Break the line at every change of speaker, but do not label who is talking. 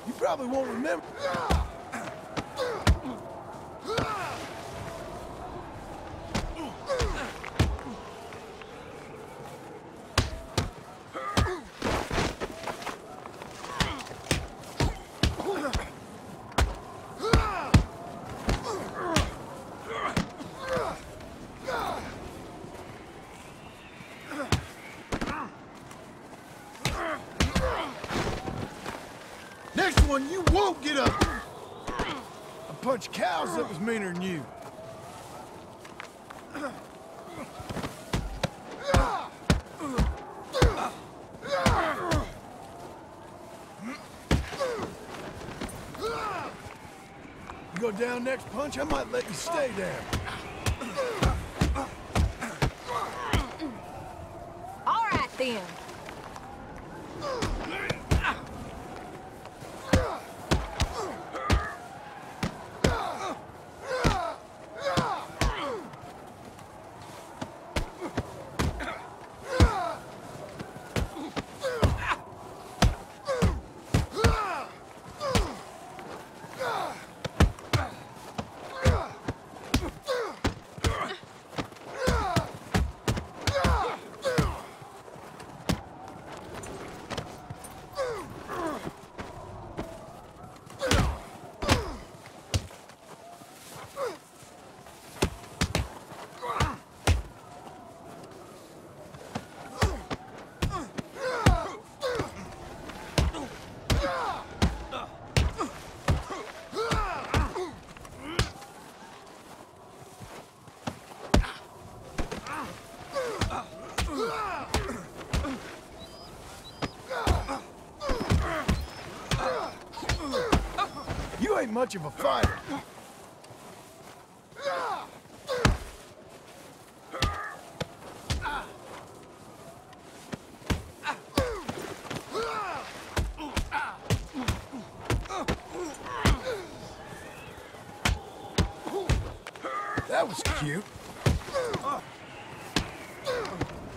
You probably won't remember. Next one, you won't get up. I punched cows that was meaner than you. You go down next punch, I might let you stay there.
All right, then. You ain't much of a fighter. That was cute.